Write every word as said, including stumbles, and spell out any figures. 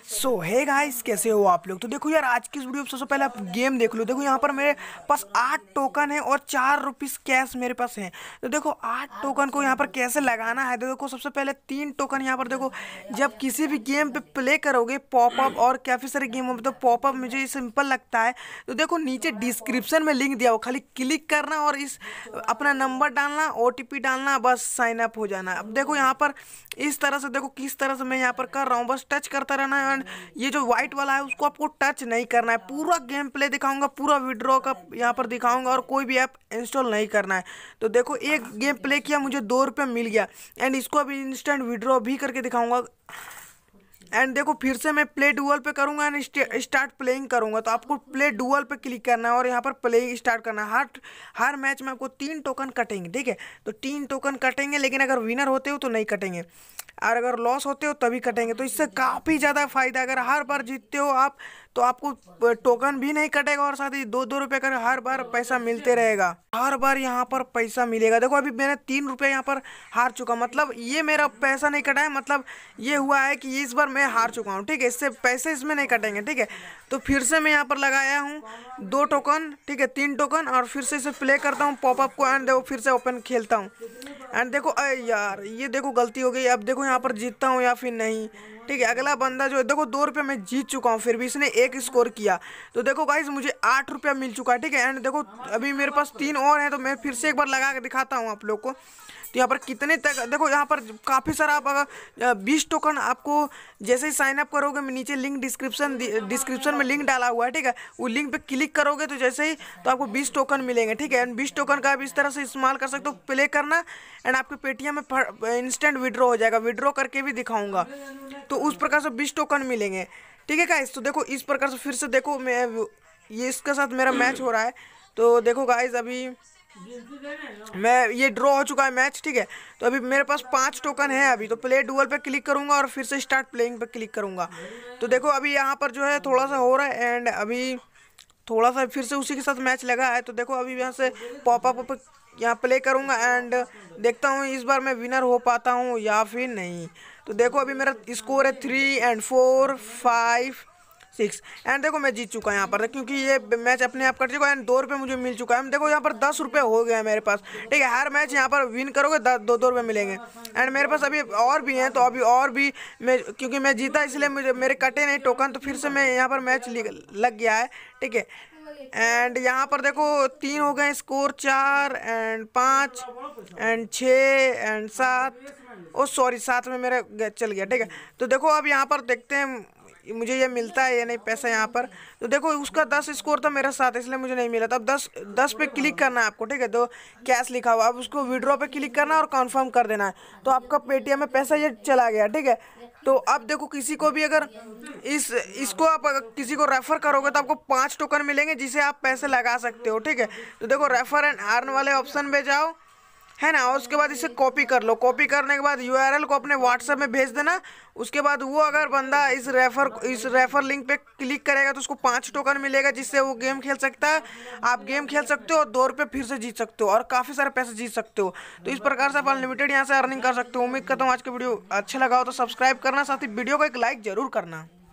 सो hey guys, कैसे हो आप लोग। तो देखो यार, आज की इस वीडियो में सबसे पहले आप गेम देख लो। देखो यहाँ पर मेरे पास आठ टोकन है और चार रुपीस कैश मेरे पास है। तो देखो आठ टोकन को यहाँ पर कैसे लगाना है। तो देखो सबसे पहले तीन टोकन यहाँ पर देखो, जब किसी भी गेम पे प्ले करोगे पॉपअप और काफ़ी सारे गेम में तो पॉपअप मुझे सिंपल लगता है। तो देखो नीचे डिस्क्रिप्शन में लिंक दिया हो, खाली क्लिक करना और इस अपना नंबर डालना, ओटीपी डालना, बस साइन अप हो जाना। अब देखो यहाँ पर इस तरह से, देखो किस तरह से मैं यहाँ पर कर रहा हूँ, बस टच करता रहना है। एंड ये जो व्हाइट वाला है उसको आपको टच नहीं करना है। पूरा गेम प्ले दिखाऊंगा, पूरा विड्रॉ का यहाँ पर दिखाऊंगा और कोई भी ऐप इंस्टॉल नहीं करना है। तो देखो एक गेम प्ले किया, मुझे दो रुपये मिल गया एंड इसको अभी इंस्टेंट विड्रॉ भी करके दिखाऊंगा। एंड देखो फिर से मैं प्ले डुअल पे करूंगा एंड स्टार्ट प्लेइंग करूंगा। तो आपको प्ले डुअल पे क्लिक करना है और यहाँ पर प्लेइंग स्टार्ट करना है। हर हर मैच में आपको तीन टोकन कटेंगे, ठीक है। तो तीन टोकन कटेंगे, लेकिन अगर विनर होते हो तो नहीं कटेंगे और अगर लॉस होते हो तभी कटेंगे। तो इससे काफ़ी ज़्यादा फायदा, अगर हर बार जीतते हो आप तो आपको टोकन भी नहीं कटेगा और साथ ही दो दो रुपये का हर बार पैसा मिलते रहेगा। हर बार यहाँ पर पैसा मिलेगा। देखो अभी मैंने तीन रुपये यहाँ पर हार चुका, मतलब ये मेरा पैसा नहीं कटा है, मतलब ये हुआ है कि इस बार मैं हार चुका हूँ, ठीक है। इससे पैसे इसमें नहीं कटेंगे, ठीक है। तो फिर से मैं यहाँ पर लगाया हूँ दो टोकन, ठीक है, तीन टोकन, और फिर से इसे प्ले करता हूँ पॉपअप को एंड देखो फिर से ओपन खेलता हूँ एंड देखो अरे यार ये देखो गलती हो गई। अब देखो यहाँ पर जीतता हूँ या फिर नहीं, ठीक है। अगला बंदा जो है, देखो दो रुपये मैं जीत चुका हूँ, फिर भी इसने एक स्कोर किया। तो देखो गाइस मुझे आठ रुपया मिल चुका है, ठीक है। एंड देखो अभी मेरे पास तीन और हैं, तो मैं फिर से एक बार लगा के दिखाता हूँ आप लोग को। तो यहाँ पर कितने तक, देखो यहाँ पर काफ़ी सारा, आप अगर बीस टोकन आपको जैसे ही साइन अप करोगे, मैं नीचे लिंक डिस्क्रिप्शन डिस्क्रिप्शन में लिंक डाला हुआ है, ठीक है। वो लिंक पे क्लिक करोगे तो जैसे ही तो आपको बीस टोकन मिलेंगे, ठीक है। एंड बीस टोकन का आप इस तरह से इस्तेमाल कर सकते हो, प्ले करना एंड आपके पेटीएम में इंस्टेंट विड्रॉ हो जाएगा। विड्रॉ करके भी दिखाऊंगा, तो उस प्रकार से बीस टोकन मिलेंगे, ठीक है गाइस। तो देखो इस प्रकार से फिर से देखो, मैं ये इसके साथ मेरा मैच हो रहा है। तो देखो गाइस अभी मैं ये ड्रॉ हो चुका है मैच, ठीक है। तो अभी मेरे पास पांच टोकन है अभी। तो प्ले डुअल पे क्लिक करूंगा और फिर से स्टार्ट प्लेइंग पे क्लिक करूंगा। तो देखो अभी यहाँ पर जो है थोड़ा सा हो रहा है एंड अभी थोड़ा सा फिर से उसी के साथ मैच लगा है। तो देखो अभी यहाँ से पॉपअप यहाँ प्ले करूंगा एंड देखता हूँ इस बार मैं विनर हो पाता हूँ या फिर नहीं। तो देखो अभी मेरा स्कोर है three and four five six and देखो मैं जीत चुका है यहाँ पर, क्योंकि ये मैच अपने आप कट चुका है एंड दो रुपये मुझे मिल चुका है। देखो यहाँ पर दस रुपये हो गए हैं मेरे पास, ठीक है। हर मैच यहाँ पर विन करोगे दो दो रुपये मिलेंगे एंड मेरे पास अभी और भी हैं। तो अभी और भी मैं, क्योंकि मैं जीता इसलिए मुझे मेरे कटे नहीं टोकन, तो फिर से मैं यहाँ पर मैच लग गया है, ठीक है। एंड यहाँ पर देखो तीन हो गए स्कोर, चार एंड पाँच एंड छः एंड सात, ओ सॉरी सात में मेरा चल गया, ठीक है। तो देखो अब यहाँ पर देखते हैं मुझे ये मिलता है या नहीं पैसा यहाँ पर। तो देखो उसका दस स्कोर था, मेरा सात, इसलिए मुझे नहीं मिला था। अब दस दस पे क्लिक करना है आपको, ठीक है। तो कैश लिखा हुआ, अब उसको विड्रॉ पे क्लिक करना है और कंफर्म कर देना है। तो आपका पेटीएम में पैसा ये चला गया, ठीक है। तो अब देखो किसी को भी अगर इस इसको आप अगर किसी को रेफर करोगे तो आपको पाँच टोकन मिलेंगे जिसे आप पैसे लगा सकते हो, ठीक है। तो देखो रेफर एंड अर्न वाले ऑप्शन पे जाओ, है ना, और उसके बाद इसे कॉपी कर लो। कॉपी करने के बाद यूआरएल को अपने व्हाट्सएप में भेज देना। उसके बाद वो अगर बंदा इस रेफर इस रेफर लिंक पे क्लिक करेगा तो उसको पाँच टोकन मिलेगा जिससे वो गेम खेल सकता है। आप गेम खेल सकते हो और दो रुपये फिर से जीत सकते हो और काफ़ी सारे पैसे जीत सकते हो। तो इस प्रकार से आप अनलिमिटेड यहाँ से अर्निंग कर सकते हो। उम्मीद करता हूँ आज का वीडियो अच्छा लगा हो तो सब्सक्राइब करना, साथ ही वीडियो को एक लाइक जरूर करना।